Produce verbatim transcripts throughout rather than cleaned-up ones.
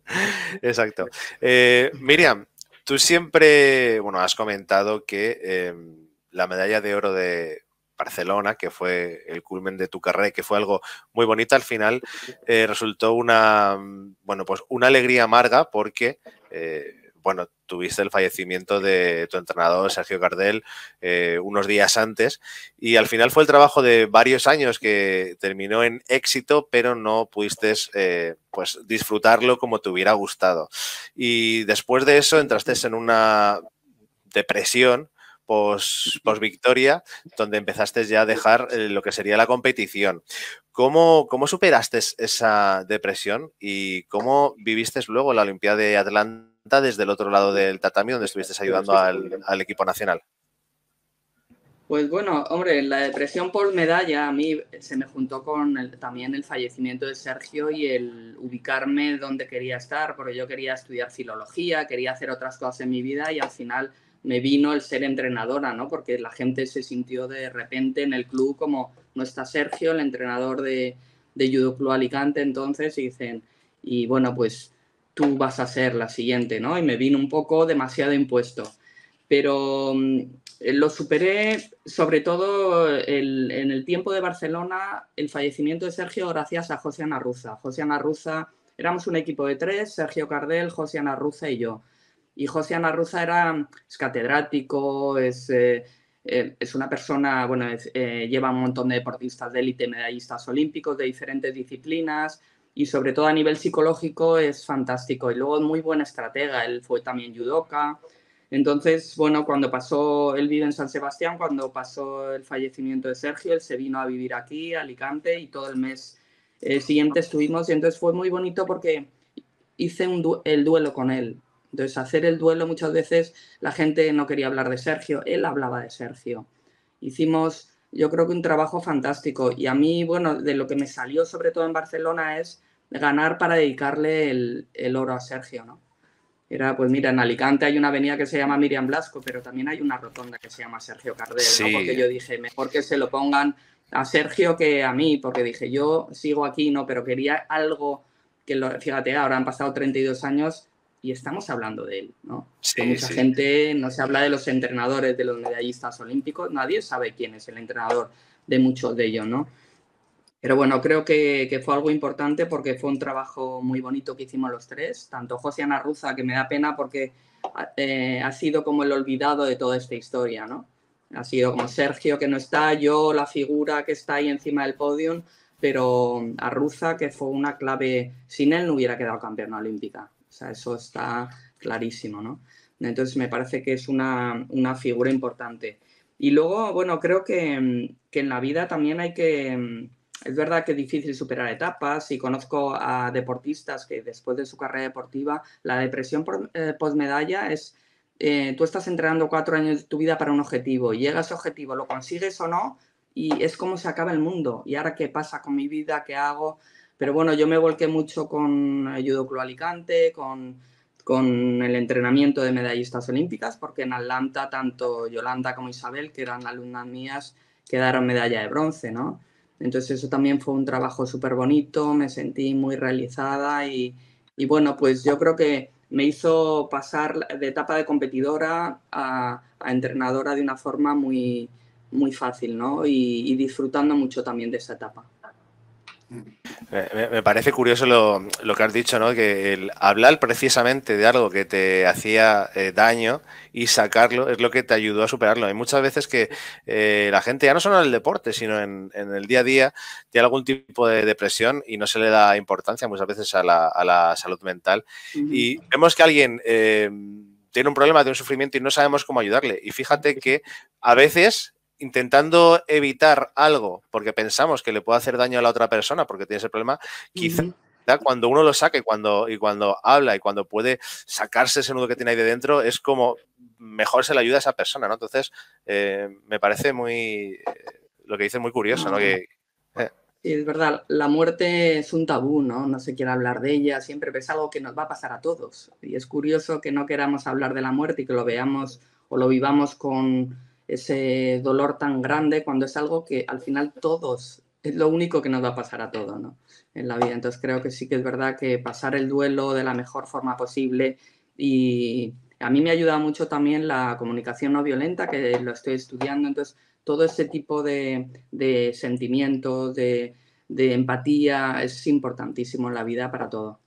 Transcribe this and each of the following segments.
Exacto. Eh, Miriam, tú siempre, bueno, has comentado que eh, la medalla de oro de Barcelona, que fue el culmen de tu carrera y que fue algo muy bonito, al final eh, resultó una, bueno, pues una alegría amarga porque, eh, bueno, tuviste el fallecimiento de tu entrenador, Sergio Cardel, eh, unos días antes y al final fue el trabajo de varios años que terminó en éxito, pero no pudiste eh, pues disfrutarlo como te hubiera gustado. Y después de eso entraste en una depresión post, post victoria, donde empezaste ya a dejar eh, lo que sería la competición. ¿Cómo, ¿Cómo superaste esa depresión y cómo viviste luego la Olimpiada de Atlanta desde el otro lado del tatami, donde estuviste ayudando al, al equipo nacional? Pues bueno, hombre, la depresión por medalla a mí se me juntó con el, también el fallecimiento de Sergio y el ubicarme donde quería estar, porque yo quería estudiar filología, quería hacer otras cosas en mi vida y al final me vino el ser entrenadora, ¿no? Porque la gente se sintió de repente en el club como no está Sergio, el entrenador de, de Judo Club Alicante, entonces, y dicen, y bueno, pues tú vas a ser la siguiente, ¿no? Y me vino un poco demasiado impuesto. Pero lo superé sobre todo el, en el tiempo de Barcelona, el fallecimiento de Sergio gracias a José Anarruza. José Anarruza, éramos un equipo de tres, Sergio Cardel, José Anarruza y yo. Y José Anarruza era, es catedrático, es, eh, es una persona, bueno, es, eh, lleva un montón de deportistas de élite, medallistas olímpicos de diferentes disciplinas y sobre todo a nivel psicológico es fantástico. Y luego es muy buen estratega, él fue también judoka. Entonces, bueno, cuando pasó, él vive en San Sebastián, cuando pasó el fallecimiento de Sergio, él se vino a vivir aquí, a Alicante, y todo el mes eh, siguiente estuvimos, y entonces fue muy bonito porque hice un du el duelo con él. Entonces, hacer el duelo muchas veces la gente no quería hablar de Sergio, él hablaba de Sergio. Hicimos, yo creo que un trabajo fantástico, y a mí, bueno, de lo que me salió sobre todo en Barcelona es ganar para dedicarle el, el oro a Sergio, ¿no? Era, pues mira, en Alicante hay una avenida que se llama Miriam Blasco, pero también hay una rotonda que se llama Sergio Cardel, ¿no? Porque Sí. yo dije, mejor que se lo pongan a Sergio que a mí, porque dije, yo sigo aquí, ¿no? Pero quería algo que, lo, fíjate, ahora han pasado treinta y dos años y estamos hablando de él, ¿no? Que Sí, mucha sí. gente no se habla de los entrenadores, de los medallistas olímpicos, nadie sabe quién es el entrenador de muchos de ellos, ¿no? Pero bueno, creo que, que, fue algo importante porque fue un trabajo muy bonito que hicimos los tres, tanto José Anarruza, que me da pena porque eh, ha sido como el olvidado de toda esta historia, ¿no? Ha sido como Sergio, que no está, yo, la figura que está ahí encima del podio, pero Arruza, que fue una clave, sin él no hubiera quedado campeona olímpica. O sea, eso está clarísimo, ¿no? Entonces me parece que es una, una figura importante. Y luego, bueno, creo que, que en la vida también hay que... Es verdad que es difícil superar etapas y conozco a deportistas que después de su carrera deportiva, la depresión por, eh, postmedalla es, eh, tú estás entrenando cuatro años de tu vida para un objetivo, y llega a ese objetivo, lo consigues o no, y es como se acaba el mundo. ¿Y ahora qué pasa con mi vida? ¿Qué hago? Pero bueno, yo me volqué mucho con Judo Club Alicante, con, con el entrenamiento de medallistas olímpicas, porque en Atlanta tanto Yolanda como Isabel, que eran alumnas mías, quedaron medalla de bronce, ¿no? Entonces eso también fue un trabajo súper bonito, me sentí muy realizada y, y, bueno, pues yo creo que me hizo pasar de etapa de competidora a, a entrenadora de una forma muy, muy fácil, ¿no? Y, y disfrutando mucho también de esa etapa. Me, me parece curioso lo, lo, que has dicho, ¿no? Que el hablar precisamente de algo que te hacía eh, daño y sacarlo es lo que te ayudó a superarlo. Hay muchas veces que eh, la gente, ya no solo en el deporte, sino en, en, el día a día, tiene algún tipo de depresión y no se le da importancia muchas veces a la, a la salud mental. Uh-huh. Y vemos que alguien eh, tiene un problema, tiene un sufrimiento y no sabemos cómo ayudarle. Y fíjate que a veces, intentando evitar algo porque pensamos que le puede hacer daño a la otra persona porque tiene ese problema, quizá uh-huh. cuando uno lo saca y cuando, y cuando habla y cuando puede sacarse ese nudo que tiene ahí de dentro, es como mejor se le ayuda a esa persona, ¿no? Entonces, eh, me parece muy, eh, lo que dice muy curioso, no. ¿no? Que, eh. Sí, es verdad, la muerte es un tabú, ¿no? No se quiere hablar de ella siempre, pero es algo que nos va a pasar a todos. Y es curioso que no queramos hablar de la muerte y que lo veamos o lo vivamos con ese dolor tan grande cuando es algo que al final todos es lo único que nos va a pasar a todos, ¿no? En la vida. Entonces creo que sí que es verdad que pasar el duelo de la mejor forma posible, y a mí me ayuda mucho también la comunicación no violenta, que lo estoy estudiando. Entonces todo ese tipo de, de sentimientos, de, de empatía, es importantísimo en la vida para todo.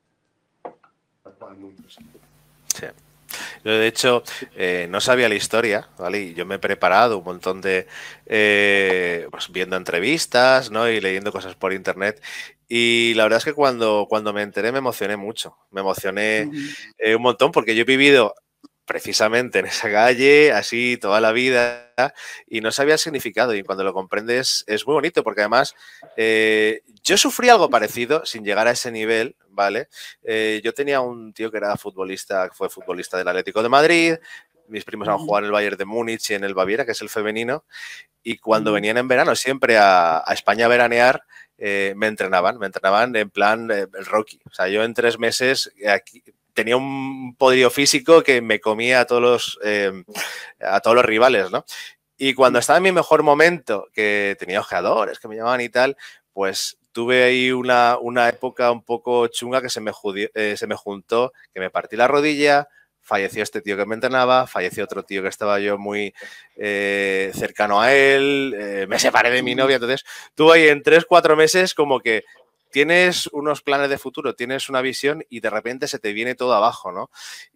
Sí. Yo, de hecho, eh, no sabía la historia, ¿vale? Y yo me he preparado un montón de... Eh, pues viendo entrevistas, ¿no? Y leyendo cosas por internet. Y la verdad es que cuando, cuando me enteré me emocioné mucho. Me emocioné Uh-huh. eh, un montón porque yo he vivido precisamente en esa calle, así toda la vida, y no sabía el significado. Y cuando lo comprendes es muy bonito, porque además eh, yo sufrí algo parecido sin llegar a ese nivel, ¿vale? Eh, yo tenía un tío que era futbolista, que fue futbolista del Atlético de Madrid, mis primos han jugado en el Bayern de Múnich y en el Baviera, que es el femenino, y cuando venían en verano siempre a, a España a veranear, eh, me entrenaban, me entrenaban en plan eh, el Rocky. O sea, yo en tres meses aquí tenía un poderío físico que me comía a todos los, eh, a todos los rivales, ¿no? Y cuando estaba en mi mejor momento, que tenía ojeadores que me llamaban y tal, pues tuve ahí una, una época un poco chunga que se me, judió, eh, se me juntó, que me partí la rodilla, falleció este tío que me entrenaba, falleció otro tío que estaba yo muy eh, cercano a él, eh, me separé de mi novia, entonces tuve ahí en tres, cuatro meses como que tienes unos planes de futuro, tienes una visión y de repente se te viene todo abajo, ¿no?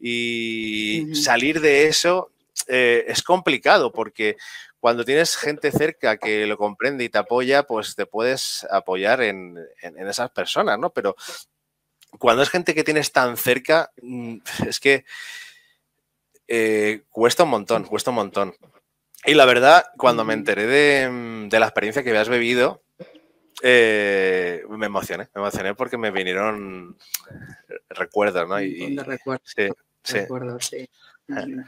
Y Uh-huh. salir de eso eh, es complicado porque cuando tienes gente cerca que lo comprende y te apoya, pues te puedes apoyar en, en, en esas personas, ¿no? Pero cuando es gente que tienes tan cerca, es que eh, cuesta un montón, cuesta un montón. Y la verdad, cuando me enteré de, de la experiencia que habías bebido, eh, me emocioné, me emocioné porque me vinieron recuerdos, ¿no? Y, De recuerdo, sí, sí. recuerdo, sí. Bueno,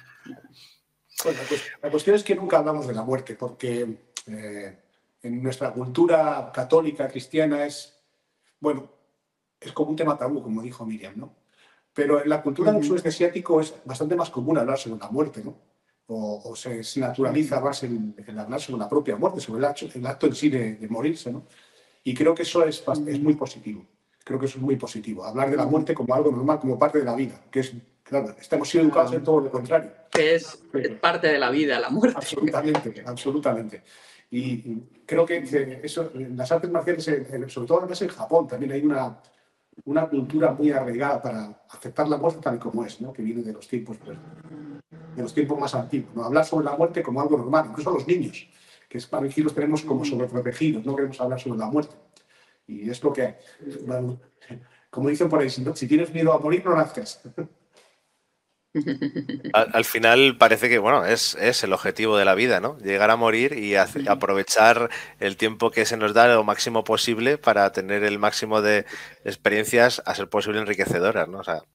la cuestión es que nunca hablamos de la muerte, porque eh, en nuestra cultura católica, cristiana, es, bueno, es como un tema tabú, como dijo Miriam, ¿no? Pero en la cultura del sudeste asiático es bastante más común hablar sobre la muerte, ¿no? O, o se, se naturaliza más el, el hablar sobre la propia muerte, sobre el acto, el acto en sí de, de morirse, ¿no? Y creo que eso es, es muy positivo. Creo que eso es muy positivo. Hablar de la muerte como algo normal, como parte de la vida, que es, claro, estamos siendo educados en todo lo contrario. Que es, es parte de la vida, la muerte. Absolutamente, absolutamente. Y, y creo que, que eso, en las artes marciales, sobre todo además en Japón, también hay una, una cultura muy arraigada para aceptar la muerte tal y como es, ¿no? Que viene de los tiempos, pues, de los tiempos más antiguos, ¿no? Hablar sobre la muerte como algo normal, incluso a los niños, que es para aquí los tenemos como sobreprotegidos, no queremos hablar sobre la muerte. Y es lo que, bueno, como dicen por ahí, si, no, si tienes miedo a morir, no nazcas. Al, al final parece que, bueno, es, es el objetivo de la vida, ¿no? Llegar a morir y hace, aprovechar el tiempo que se nos da lo máximo posible para tener el máximo de experiencias, a ser posible enriquecedoras, ¿no? O sea,